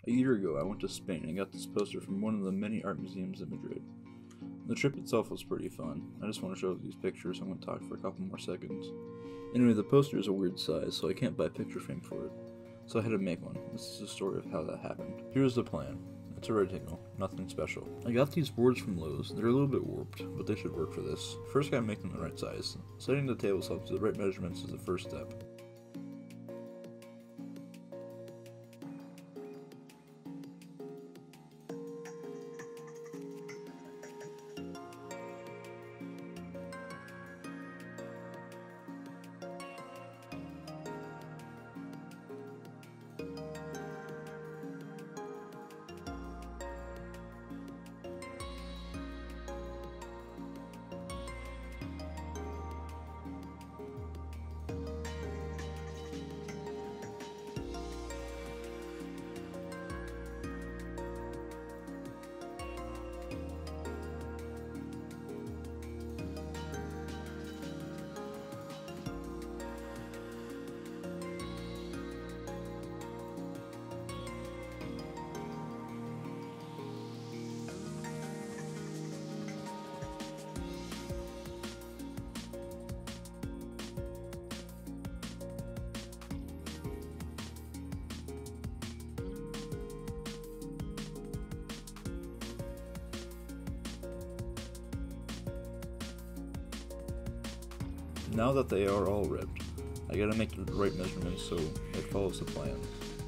A year ago, I went to Spain and got this poster from one of the many art museums in Madrid. The trip itself was pretty fun. I just want to show you these pictures. I'm going to talk for a couple more seconds. Anyway, the poster is a weird size, so I can't buy a picture frame for it. So I had to make one. This is the story of how that happened. Here's the plan. It's a rectangle, nothing special. I got these boards from Lowe's. They're a little bit warped, but they should work for this. First, I gotta make them the right size. Setting the table saw to the right measurements is the first step. Now that they are all ripped, I gotta make the right measurements so it follows the plan.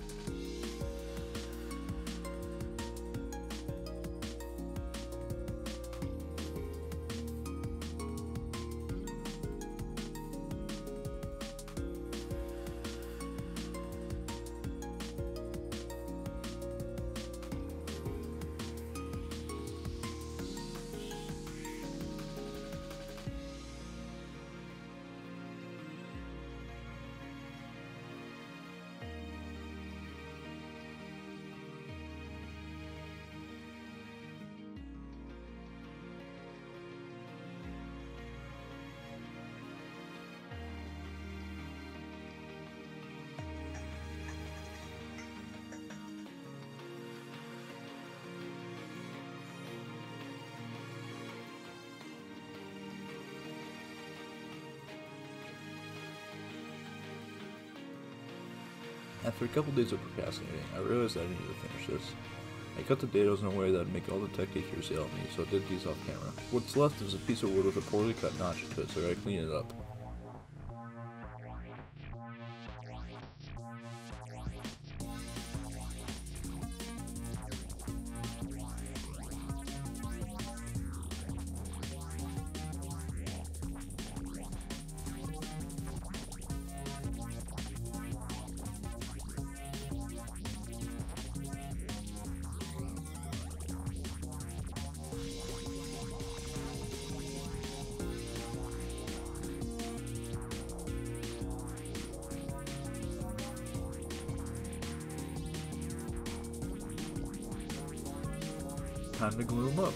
After a couple days of procrastinating, I realized I needed to finish this. I cut the dados in a way that would make all the tech teachers yell at me, so I did these off camera. What's left is a piece of wood with a poorly cut notch to it, so I gotta clean it up. Time to glue them up.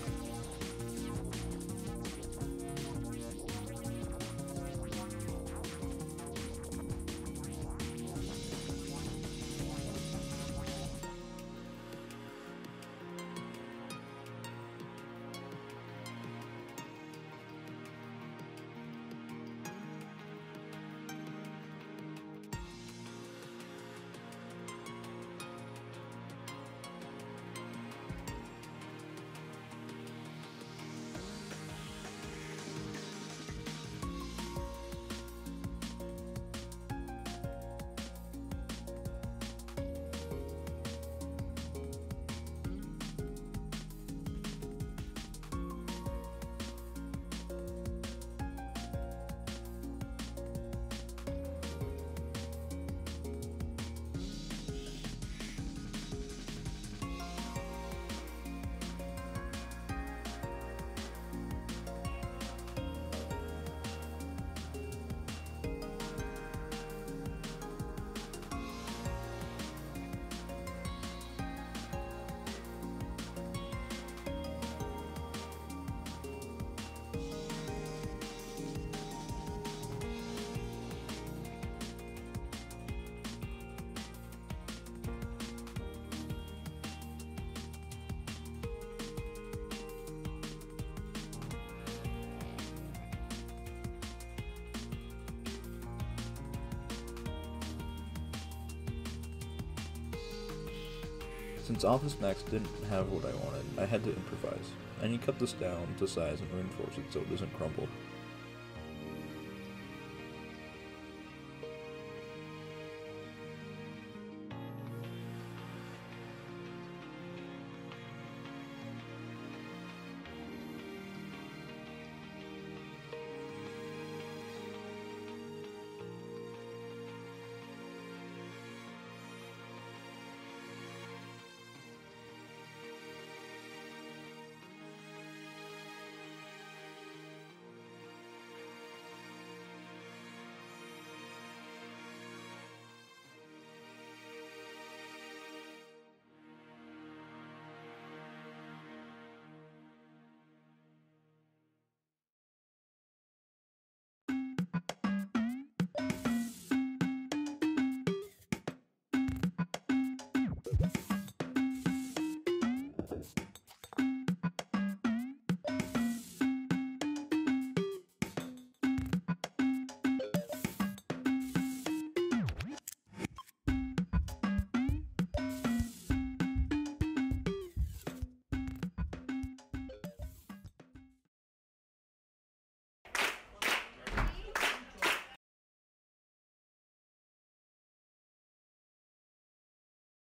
Since Office Max didn't have what I wanted, I had to improvise. I need to cut this down to size and reinforce it so it doesn't crumble.